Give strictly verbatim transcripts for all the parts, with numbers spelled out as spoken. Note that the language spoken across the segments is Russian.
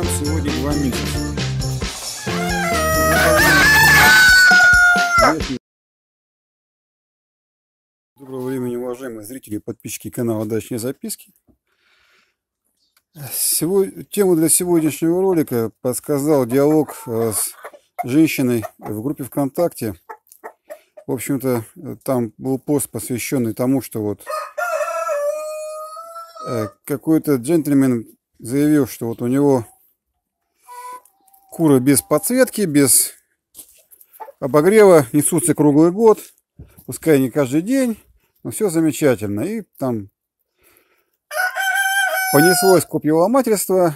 Нам сегодня два месяца. Доброго времени, уважаемые зрители и подписчики канала Дачные записки. Сегодня, тему для сегодняшнего ролика подсказал диалог с женщиной в группе ВКонтакте. В общем-то, там был пост, посвященный тому, что вот какой-то джентльмен заявил, что вот у него куры без подсветки, без обогрева несутся круглый год, пускай не каждый день, но все замечательно. И там понеслось копьеломательство.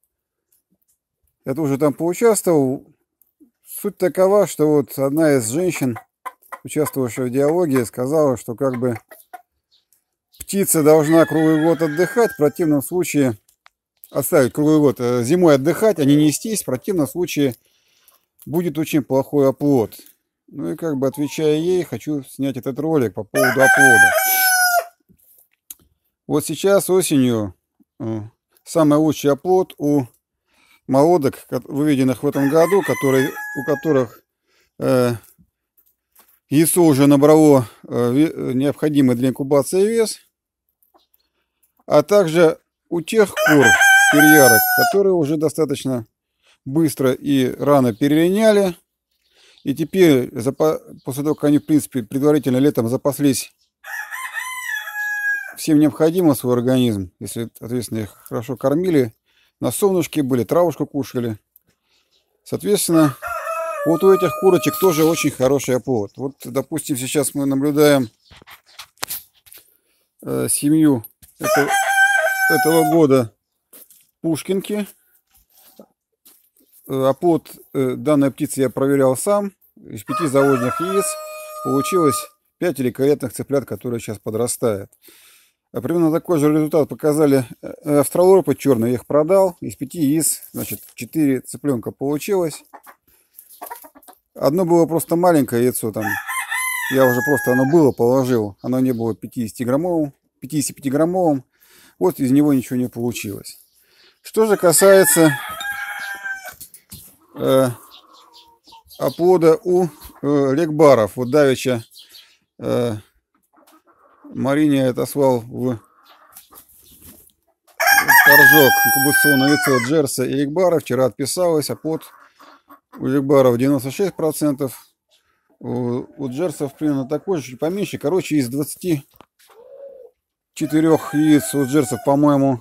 Я тоже там поучаствовал. Суть такова, что вот одна из женщин, участвовавшая в диалоге, сказала, что как бы птица должна круглый год отдыхать, в противном случае оставить круглый год зимой отдыхать, а не нестись, в противном случае будет очень плохой оплод. Ну и как бы отвечая ей, хочу снять этот ролик по поводу оплода. Вот сейчас осенью самый лучший оплод у молодок, выведенных в этом году, которые, у которых э, яйцо уже набрало э, необходимый для инкубации вес, а также у тех кур, перьярок, которые уже достаточно быстро и рано перелиняли. И теперь, после того, как они, в принципе, предварительно летом запаслись всем необходимым в свой организм, если, соответственно, их хорошо кормили, на солнышке были, травушку кушали. Соответственно, вот у этих курочек тоже очень хороший оплод. Вот, допустим, сейчас мы наблюдаем э, семью этого, этого года Пушкинки. Оплод э, данной птицы я проверял сам. Из пяти заложенных яиц получилось пять великолепных цыплят, которые сейчас подрастают. А примерно такой же результат показали австралорпы черные. Я их продал. Из пяти яиц, значит, четыре цыпленка получилось. Одно было просто маленькое яйцо там. Я уже просто, оно было, положил. Оно не было пятидесятиграммовым. пятидесятипятиграммовым. Вот из него ничего не получилось. Что же касается э, оплода у э, легбаров. Вот давеча э, Марине отослал в торжок инкубационное яйцо джерса и легбара. Вчера отписалась. Оплод у легбаров девяносто шесть процентов. У, у джерсов примерно такой же, чуть поменьше. Короче, из двадцати четырёх яиц у джерсов, по-моему,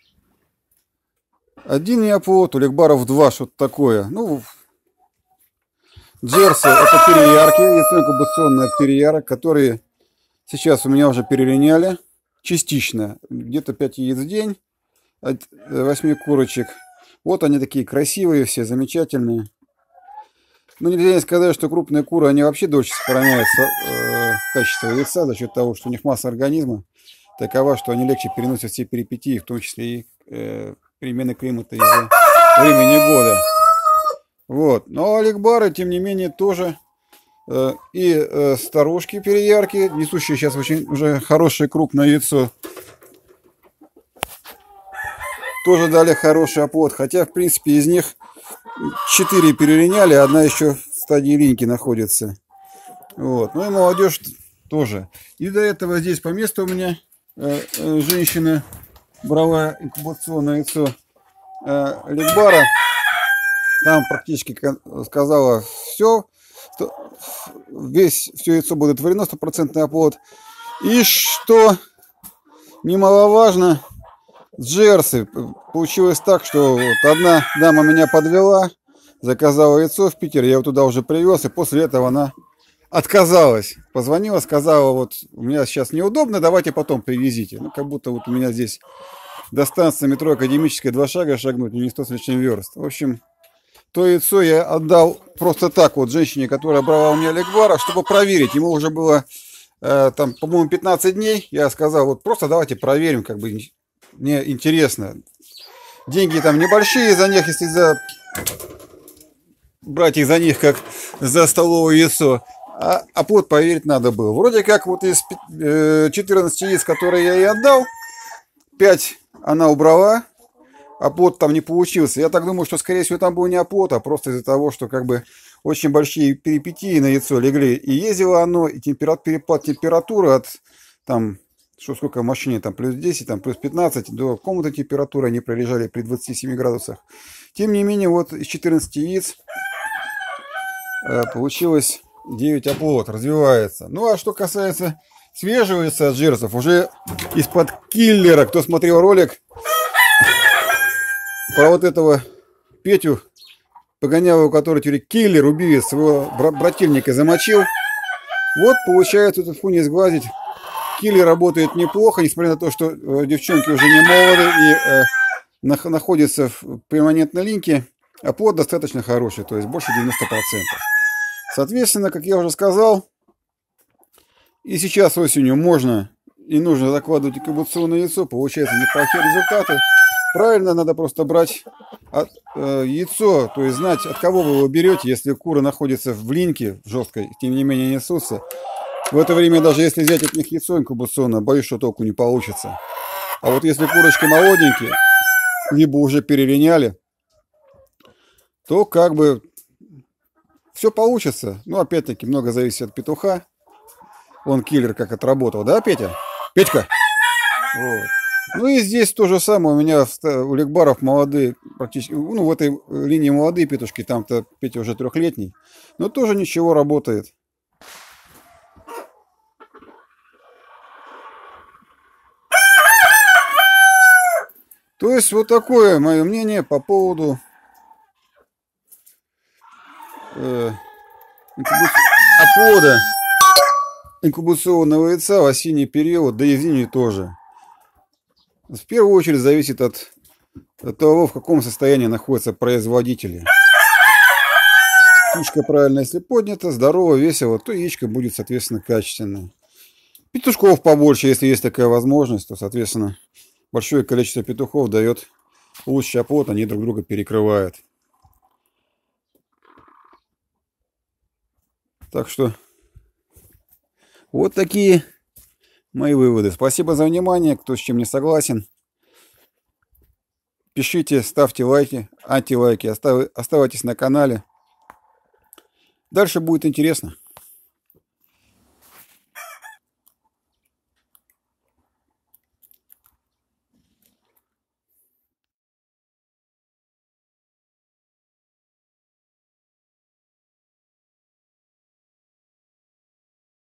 один неоплод, у легбаров два, что-то такое. Ну, джерсы — это перьярки, яйцо инкубационное от перьярок, которые сейчас у меня уже перелиняли частично. Где-то пять яиц в день от восьми курочек. Вот они такие красивые все, замечательные. Ну, нельзя не сказать, что крупные куры, они вообще дольше сохраняют э, качество яйца за счет того, что у них масса организма такова, что они легче переносят все перипетии, в том числе и э, перемены климата из-за времени года. Вот. Но легбары, тем не менее, тоже э, и э, старушки перьярки, несущие сейчас очень уже хорошее крупное яйцо, тоже дали хороший оплод. Хотя, в принципе, из них четыре перелиняли, одна еще в стадии линьки находится. Вот. Ну и молодежь тоже. И до этого здесь по месту у меня э, э, женщина брала инкубационное яйцо э, легбара. Там практически сказала все, весь, все яйцо будет варено, стопроцентный оплод. И что немаловажно, джерсы. Получилось так, что вот одна дама меня подвела, заказала яйцо в Питер, я его туда уже привез, и после этого она отказалась. Позвонила, сказала, вот у меня сейчас неудобно, давайте потом привезите. Ну, как будто вот у меня здесь до станции метро Академическая два шага шагнуть, не сто с лишним верст. В общем, то яйцо я отдал просто так вот женщине, которая брала у меня легбара, чтобы проверить. Ему уже было, э, там, по-моему, пятнадцать дней. Я сказал, вот просто давайте проверим, как бы мне интересно. Деньги там небольшие за них, если за брать их за них, как за столовое яйцо. А оплод проверить надо было. Вроде как вот из четырнадцати яиц, которые я ей отдал, пять она убрала, оплот там не получился. Я так думаю, что, скорее всего, там был не оплот, а просто из-за того, что как бы очень большие перипетии на яйцо легли. И ездило оно, и температ, перепад температуры от там, что сколько в машине, там плюс десять, там плюс пятнадцать, до комнатной температуры они пролежали при двадцати семи градусах. Тем не менее, вот из четырнадцати яиц э, получилось девять оплот, развивается. Ну, а что касается свежего яйца от джерсов, уже из-под киллера, кто смотрел ролик про вот этого Петю Погонялову, который теперь киллер, убивец, своего брательника замочил. Вот, получается, этот фу не сглазить. Киллер работает неплохо, несмотря на то, что э, девчонки уже не молоды и э, нах находятся в перманентной линьке. А плод достаточно хороший, то есть больше девяноста процентов. Соответственно, как я уже сказал, и сейчас осенью можно и нужно закладывать инкубационное яйцо, получается неплохие результаты. Правильно, надо просто брать от, э, яйцо, то есть знать, от кого вы его берете, если куры находятся в линьке в жесткой, тем не менее несутся. В это время, даже если взять от них яйцо инкубационное, боюсь, что толку не получится. А вот если курочки молоденькие, либо уже перелиняли, то как бы все получится. Ну, опять-таки, много зависит от петуха. Он киллер как отработал, да, Петя? Петька! Вот. Ну и здесь то же самое. У меня у легбаров молодые, практически, ну, в этой линии молодые петушки, там-то Петя уже трехлетний. Но тоже ничего, работает. То есть вот такое мое мнение по поводу э, оплода инкубационного яйца в осенний период, да и в зимний тоже. В первую очередь зависит от, от того, в каком состоянии находятся производители. Птичка правильно, если поднята, здорово, весело, то яичко будет, соответственно, качественное. Петушков побольше, если есть такая возможность, то, соответственно, большое количество петухов дает лучший оплот, они друг друга перекрывают. Так что вот такие мои выводы. Спасибо за внимание. Кто с чем не согласен, пишите, ставьте лайки, антилайки, оставайтесь на канале. Дальше будет интересно.